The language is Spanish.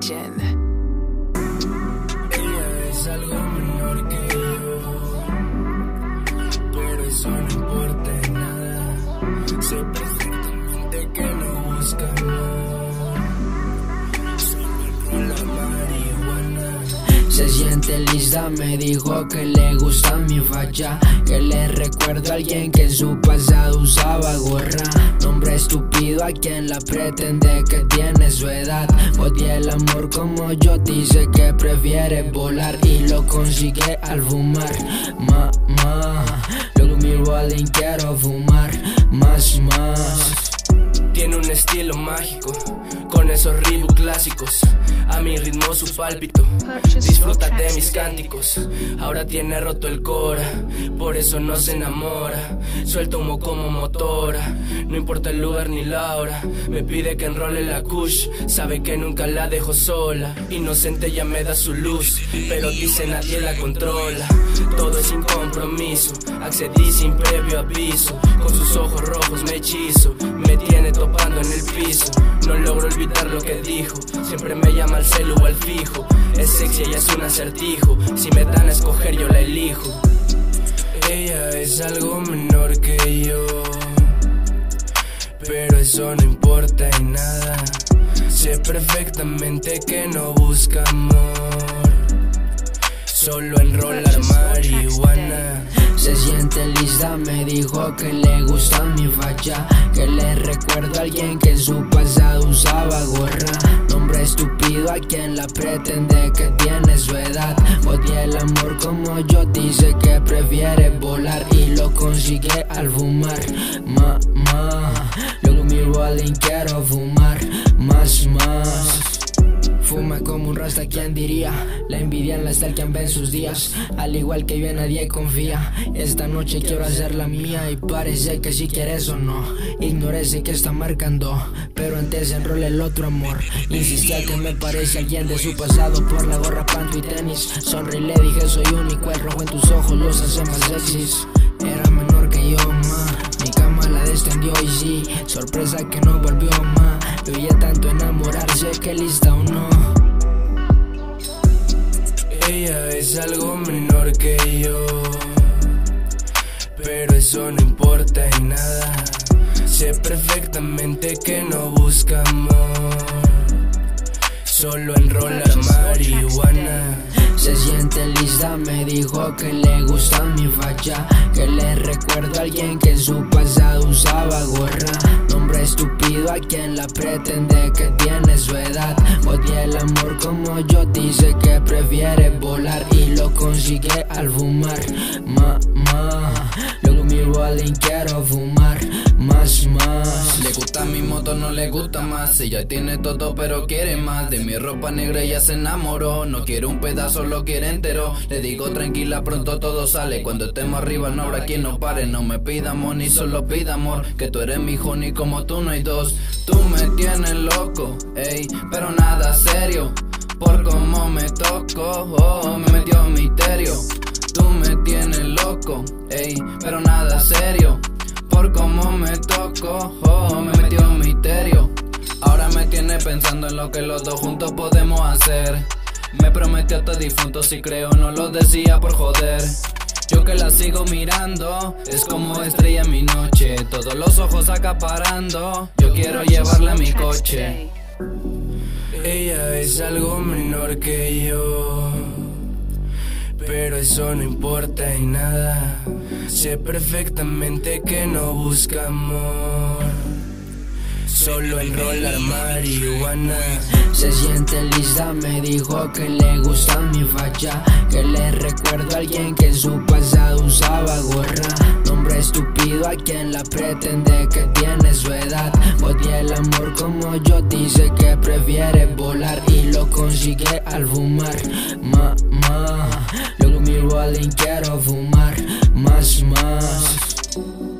Legend. Ella es algo menor que yo, pero eso no importa en nada. Sé perfectamente que no busca amor, solo con la marihuana. Se siente lista, me dijo que le gusta mi facha, que le recuerdo a alguien que en su pasado usaba gorra. Nombre estúpido a quien la pretende que tiene su edad. Odia el amor como yo, dice que prefiere volar y lo consigue al fumar. Luego miro a alguien, quiero fumar más. Tiene un estilo mágico, con esos Reebok clásicos. A mi ritmo su pálpito, disfruta de mis cánticos. Ahora tiene roto el cora, por eso no se enamora. Suelta humo como motora, no importa el lugar ni la hora. Me pide que enrole la kush, sabe que nunca la dejo sola. Inocente ya me da su luz, pero dice nadie la controla. Todo es sin compromiso, accedí sin previo aviso. Con sus ojos rojos me hechizo, me tiene topando en el piso. No logro olvidar lo que dijo, siempre me llama al celu o al fijo. Es sexy, ella es un acertijo, si me dan a escoger yo la elijo. Ella es algo menor que yo, pero eso no importa en nada. Sé perfectamente que no busca amor, solo enrolar marihuana. Se siente lista, me dijo que le gusta mi facha, que le recuerdo a alguien que en su pasado usaba gorra. Nombre estúpido a quien la pretende que tiene su edad. Odia el amor como yo, dice que prefiere volar y lo consigue al fumar. Luego miro a alguien, quiero fumar más. Fuma como un rasta, ¿quién diría? La envidia en la quien ve en sus días. Al igual que yo en nadie confía. Esta noche quiero hacer la mía y parece que si quieres o no. Ignorece que está marcando, pero antes enrole el otro amor. Insistía que me parece alguien de su pasado por la gorra, panto y tenis. Sonreí, le dije soy único, el rojo en tus ojos los hace más sexys. Era menor que yo, mi cama la descendió y sí, sorpresa que no volvió, le oía tanto enamorarse que lista o no. Ella es algo menor que yo, pero eso no importa en nada. Sé perfectamente que no busca amor, solo enrolar marihuana. Se siente lista, me dijo que le gusta mi facha, que le recuerdo a alguien que en su pasado usaba gorra. Nombre estúpido a quien la pretende que tiene su edad. Odia el amor como yo, dice que prefiere volar y lo consigue al fumar. Luego miro a alguien, quiero fumar más. Le gusta mi moto, no le gusta más. Ella tiene todo pero quiere más. De mi ropa negra ella se enamoró. No quiere un pedazo, lo quiere entero. Le digo tranquila, pronto todo sale. Cuando estemos arriba no habrá quien nos pare. No me pida amor ni solo pida amor, que tú eres mi honey, como tú no hay dos. Tú me tienes loco, ey, pero nada serio. Por cómo me toco, me metió misterio. Tú me tienes loco, ey, pero nada serio. Por cómo me toco, me metió misterio. Ahora me tiene pensando en lo que los dos juntos podemos hacer. Me prometió hasta difunto, si creo no lo decía por joder. Yo que la sigo mirando, es como estrella en mi noche. Todos los ojos acaparando, yo quiero llevarla a mi coche. Ella es algo menor que yo, pero eso no importa en nada. Sé perfectamente que no busca amor, solo enrolar marihuana. Se siente lista, me dijo que le gusta mi facha, que le recuerdo a alguien que en su pasado usaba gorra. Nombre estúpido a quien la pretende que tiene su edad. Odia el amor como yo, dice que prefiere volar y lo consigue al fumar. Luego miro a alguien, quiero fumar más.